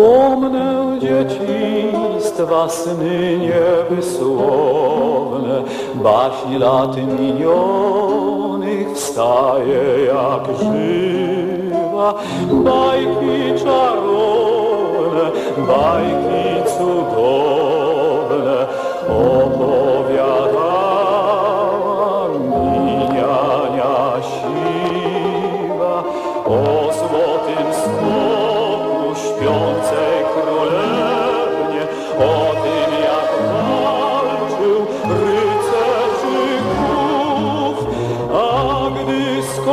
Pomnę dzieciństwa sny niewysłowne, baśń lat minionych wstaje jak żywa. Bajki czarowne, bajki cudowne opowiadała mi niania siwa o złotym stoku śpiącej królewnie, o tym jak walczył rycerz Grów, a gdy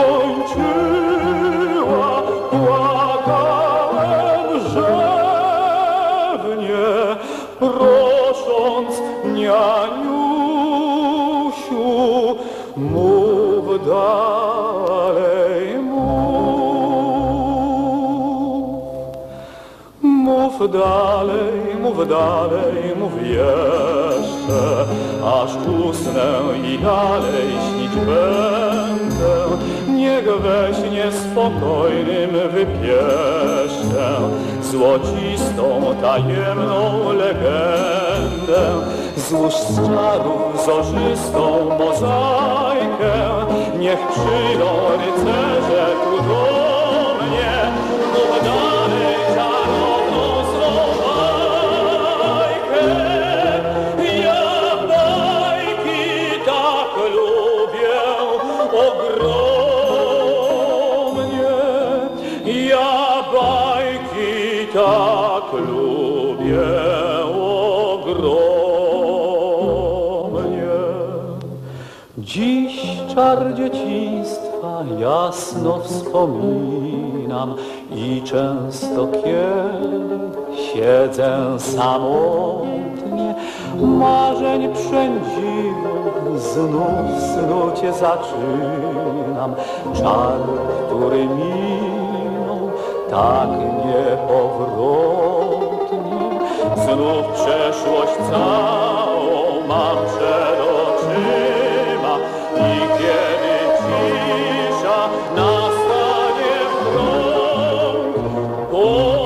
skończyła, płakałem rzewnie, prosząc nianiusiu, mów dalej, mów dalej, mów jeszcze, aż usnę i dalej śnić będę. Niech we śnie spokojnym wypieszę złocistą, tajemną legendę. Złóż z czarów zorzystą mozaikę, niech przyjdą rycerze tu do mnie. Mów dalej czarowną swą bajkę. Ja bajki tak lubię ogromnie. Ja bajki tak lubię ogromnie. Dziś czar dzieciństwa jasno wspominam i często kiedy siedzę samotnie, marzeń przędziwych znów snucie zaczynam. Czar, który minął tak niepowrotnie, znów przeszłość całą mam przed oczyma i kiedy cisza nastanie w krąg, po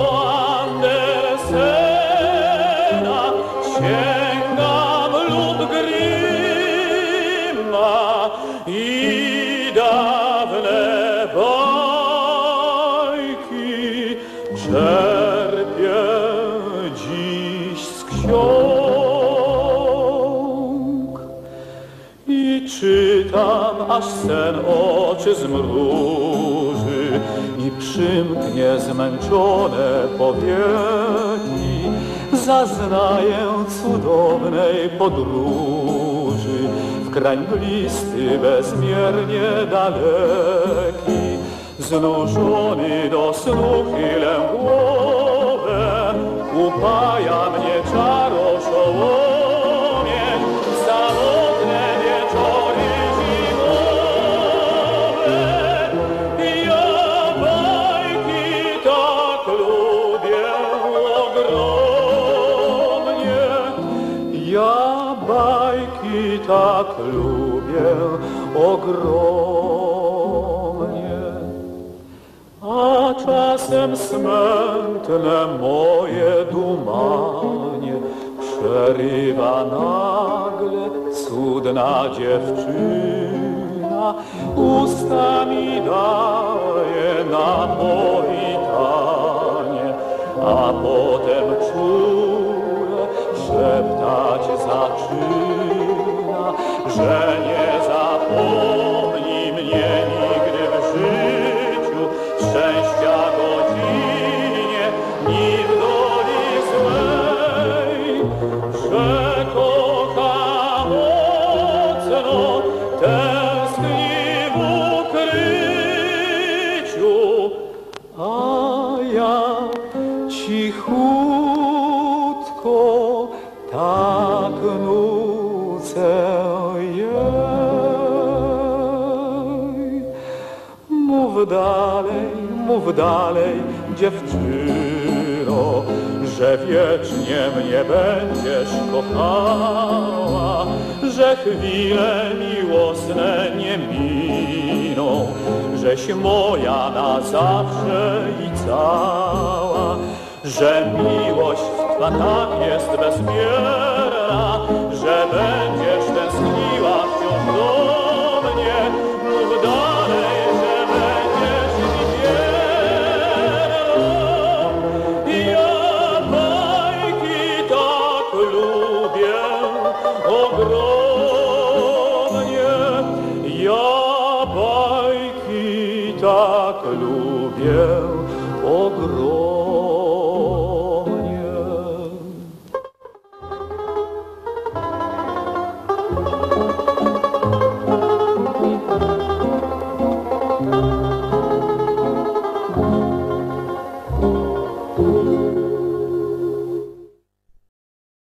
Andersena sięgam lub Grimma i dawne bajki czerpię dziś z ksiąg i czytam, aż sen oczy zmruży i przymknie zmęczone powieki. Zaznaję cudownej podróży w krań blisty, bezmiernie daleki. Znużony do snu chylę głowę, upaja mnie czaroszołomie, samotne wieczory zimowe. Ja bajki tak lubię ogromnie. Ja bajki tak lubię ogromnie. A czasem smętne moje dumanie przerywa nagle cudna dziewczyna. Usta mi daje na powitanie, a potem czule szeptać zaczyna, że nie zapomni mnie nigdy w życiu, szczęścia godzinie, ni w doli złej, że kocha mocno, tęskni w ukryciu, a ja cichutko tak nucę jej. Mów dalej, dziewczyno, że wiecznie mnie będziesz kochała, że chwile miłosne nie miną, żeś moja na zawsze i cała, że miłość twa tak jest bezmierna, że będziesz